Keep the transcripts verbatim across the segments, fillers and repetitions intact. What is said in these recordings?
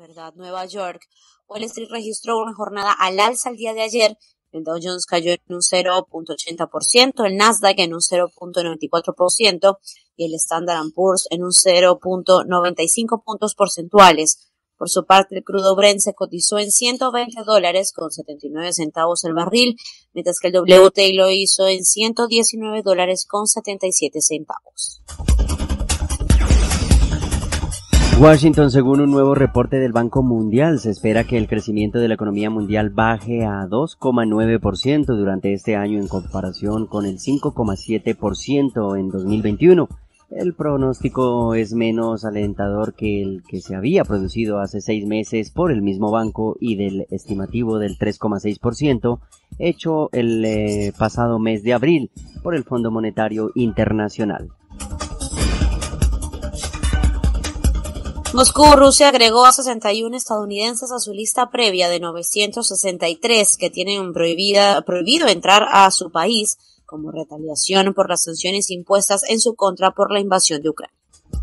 verdad, Nueva York. Wall Street registró una jornada al alza el día de ayer. El Dow Jones cayó en un cero punto ochenta por ciento, el Nasdaq en un cero punto noventa y cuatro por ciento y el Standard and Poor's en un cero punto noventa y cinco puntos porcentuales. Por su parte, el crudo Brent se cotizó en ciento veinte dólares con setenta y nueve centavos el barril, mientras que el W T I lo hizo en ciento diecinueve dólares con setenta y siete centavos. Washington, según un nuevo reporte del Banco Mundial, se espera que el crecimiento de la economía mundial baje a dos coma nueve por ciento durante este año en comparación con el cinco coma siete por ciento en dos mil veintiuno. El pronóstico es menos alentador que el que se había producido hace seis meses por el mismo banco y del estimativo del tres coma seis por ciento hecho el eh, pasado mes de abril por el Fondo Monetario Internacional. Moscú, Rusia agregó a sesenta y uno estadounidenses a su lista previa de novecientos sesenta y tres que tienen prohibida, prohibido entrar a su país como retaliación por las sanciones impuestas en su contra por la invasión de Ucrania.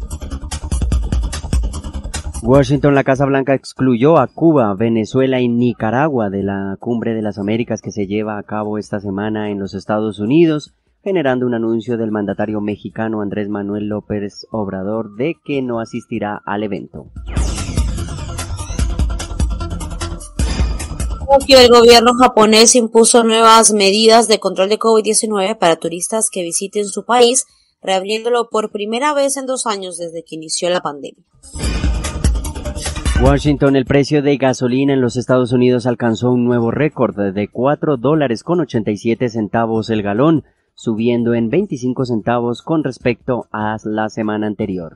Washington, la Casa Blanca excluyó a Cuba, Venezuela y Nicaragua de la Cumbre de las Américas que se lleva a cabo esta semana en los Estados Unidos, generando un anuncio del mandatario mexicano Andrés Manuel López Obrador de que no asistirá al evento. El gobierno japonés impuso nuevas medidas de control de COVID diecinueve para turistas que visiten su país, reabriéndolo por primera vez en dos años desde que inició la pandemia. Washington, el precio de gasolina en los Estados Unidos alcanzó un nuevo récord de cuatro dólares con ochenta y siete centavos el galón, subiendo en veinticinco centavos con respecto a la semana anterior.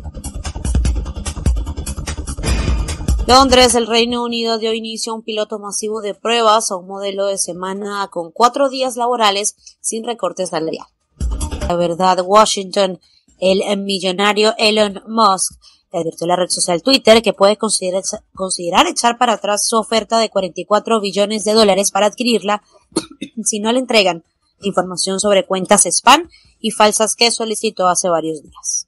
Londres, el Reino Unido dio inicio a un piloto masivo de pruebas a un modelo de semana con cuatro días laborales sin recortes salarial. La verdad, Washington, el millonario Elon Musk le advirtió a la red social Twitter que puede considerar, considerar echar para atrás su oferta de cuarenta y cuatro billones de dólares para adquirirla si no le entregan información sobre cuentas spam y falsas que solicitó hace varios días.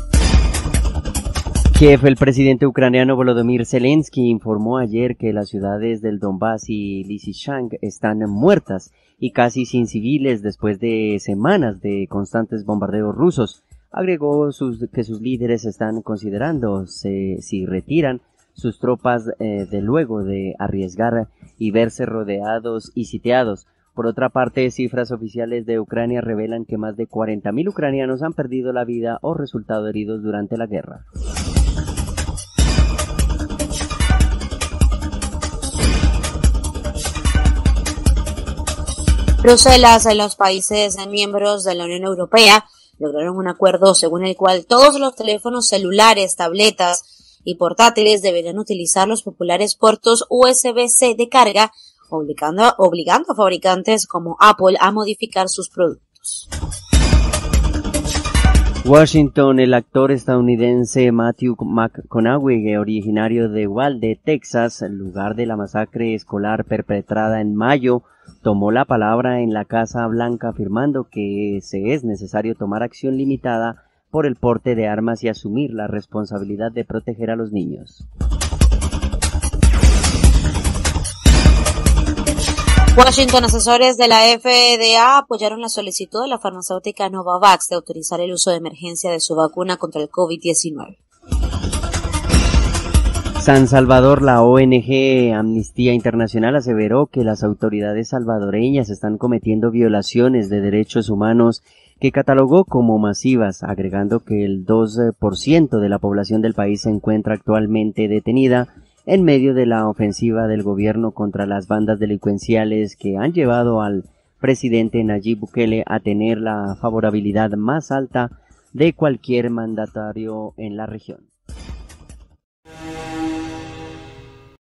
Kiev, el presidente ucraniano Volodymyr Zelensky informó ayer que las ciudades del Donbass y Lysychansk están muertas y casi sin civiles después de semanas de constantes bombardeos rusos. Agregó sus, que sus líderes están considerando se, si retiran sus tropas eh, de luego de arriesgar y verse rodeados y sitiados. Por otra parte, cifras oficiales de Ucrania revelan que más de cuarenta mil ucranianos han perdido la vida o resultado heridos durante la guerra. Bruselas, en los países miembros de la Unión Europea, lograron un acuerdo según el cual todos los teléfonos celulares, tabletas y portátiles deberían utilizar los populares puertos U S B C de carga, obligando, obligando a fabricantes como Apple a modificar sus productos. Washington, el actor estadounidense Matthew McConaughey, originario de Uvalde, Texas, lugar de la masacre escolar perpetrada en mayo, tomó la palabra en la Casa Blanca afirmando que se es necesario tomar acción limitada por el porte de armas y asumir la responsabilidad de proteger a los niños. Washington, asesores de la F D A apoyaron la solicitud de la farmacéutica Novavax de autorizar el uso de emergencia de su vacuna contra el COVID diecinueve. San Salvador, la O N G Amnistía Internacional aseveró que las autoridades salvadoreñas están cometiendo violaciones de derechos humanos que catalogó como masivas, agregando que el dos por ciento de la población del país se encuentra actualmente detenida en medio de la ofensiva del gobierno contra las bandas delincuenciales que han llevado al presidente Nayib Bukele a tener la favorabilidad más alta de cualquier mandatario en la región.